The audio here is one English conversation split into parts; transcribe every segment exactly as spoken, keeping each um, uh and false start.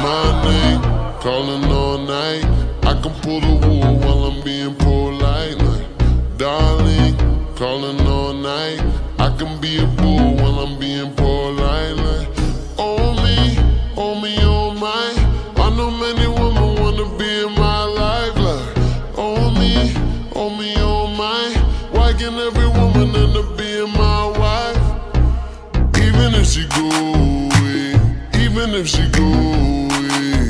My name, calling all night. I can pull the wool while I'm being polite. Like, darling, calling all night. I can be a bull while I'm being polite. Like, oh me, oh me, oh my. I know many women wanna be in my life. Like, oh me, oh me, oh my. Why can every woman end up being my wife? Even if she go away, even if she go away,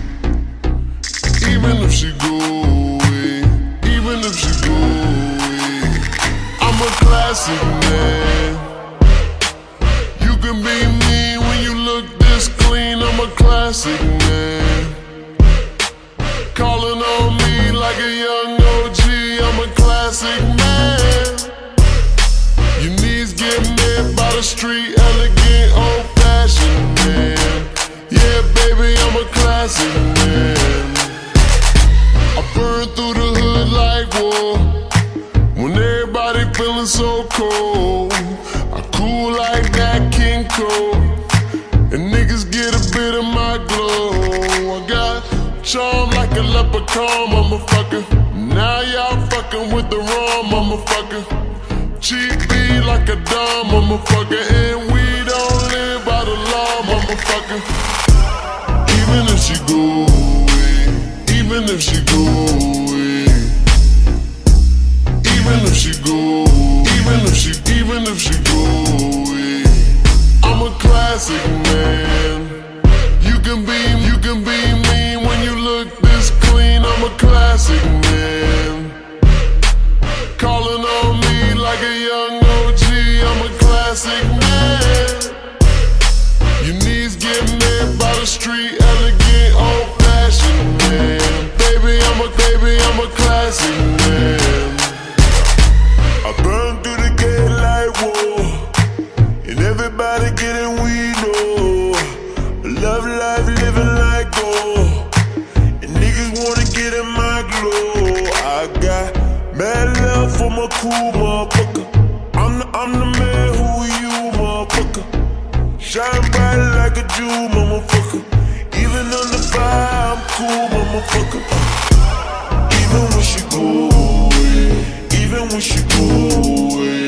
even if she go away, even if she go away, I'm a classic man. You can be mean when you look this clean. I'm a classic man. Calling on me like a young O G. I'm a classic man. Your knees get met by the street, elegant, old-fashioned man. Yeah, baby, I'm a classic man. I burn through the hood like war. When everybody feeling so cold, I cool like that King Cole. And niggas get a bit of my glow. I got charm like a leprechaun, motherfucker. Now y'all fucking with the wrong motherfucker. Cheap beat like a dumb motherfucker. And we don't live by the law, motherfucker. Even if she go away, even if she go away, even if she go, even if she, even if she go away, I'm a classic man. You can be, you can be mean when you look this clean. I'm a classic man. Calling on me like a young O G. I'm a classic man. Your knees get met by the street, elegant, old-fashioned man. Baby, I'm a, baby, I'm a classic man. I burn through the gate like war, and everybody getting weed, oh. Love life, living like gold, and niggas wanna get in my glow. I got mad love for my cool motherfucker. I'm the, I'm the man who you, motherfucker. Shine bright like a jewel, motherfucker. Even under fire, I'm cool, motherfucker. Even when she go away, even when she go away,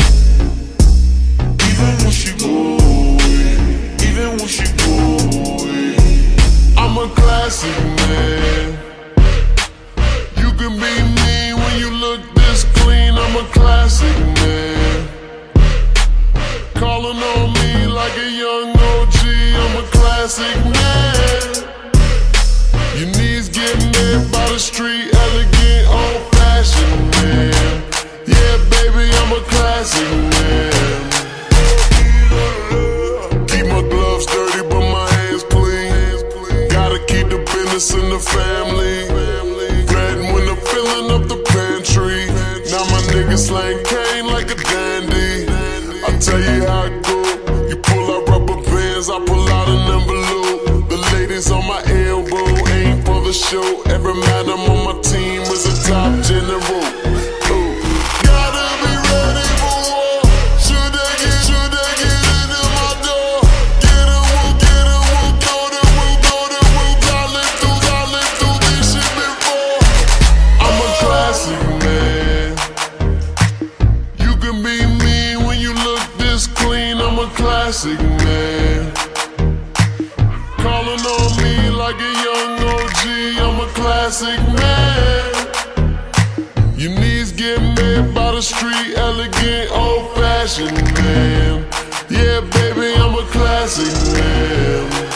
even when she go away, even when she go away, I'm a classic man. You can be mean when you look this clean. I'm a classic man. Calling on me like a young O G. I'm a classic man. Your knees get met by the street, elegant, old-fashioned man. Yeah, baby, I'm a classic man. Keep my gloves dirty, but my hands clean. Gotta keep the business in the family. Bread when I'm filling up the pantry. Now my niggas slang cane like a dandy. I tell you how it go. You pull out rubber bands, I pull out an envelope. The ladies on my elbow ain't for the show. Every madam on my team is a top general. Oh, gotta be ready for war. Should they get, should they get into my door? Get a woo, get a woo, go to woo, go to woo. I lived through, I lived through this shit before. I'm a classic man. You can be mean when you look this clean. I'm a classic man. Calling on me like a young O G. I'm a classic man. Your knees get met by the street, elegant, old-fashioned man. Yeah, baby, I'm a classic man.